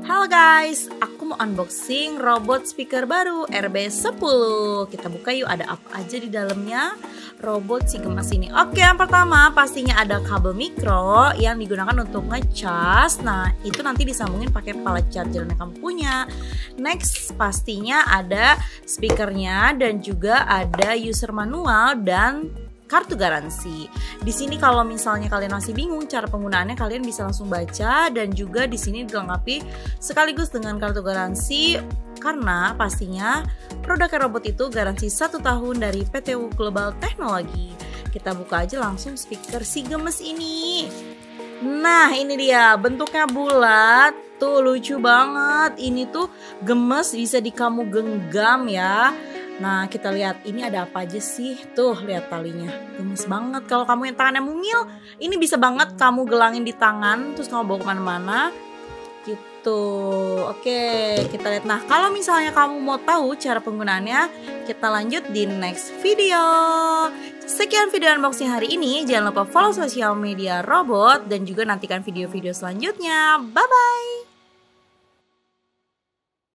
Halo guys, aku mau unboxing robot speaker baru RB10. Kita buka yuk, ada apa aja di dalamnya robot si gemas ini. Oke, yang pertama pastinya ada kabel mikro yang digunakan untuk ngecas. Nah, itu nanti disambungin pakai palet charger yang kamu punya. Next, pastinya ada speakernya dan juga ada user manual dan kartu garansi. Di sini kalau misalnya kalian masih bingung cara penggunaannya, kalian bisa langsung baca, dan juga di sini dilengkapi sekaligus dengan kartu garansi karena pastinya produk robot itu garansi 1 tahun dari PTU Global Technology. Kita buka aja langsung speaker si gemes ini. Nah, ini dia bentuknya bulat. Tuh lucu banget. Ini tuh gemes, bisa di kamu genggam ya. Nah, kita lihat ini ada apa aja sih. Tuh, lihat talinya. Gemes banget. Kalau kamu yang tangannya mungil, ini bisa banget kamu gelangin di tangan, terus kamu bawa kemana-mana gitu. Oke, kita lihat. Nah, kalau misalnya kamu mau tahu cara penggunaannya, kita lanjut di next video. Sekian video unboxing hari ini. Jangan lupa follow sosial media robot dan juga nantikan video-video selanjutnya. Bye-bye.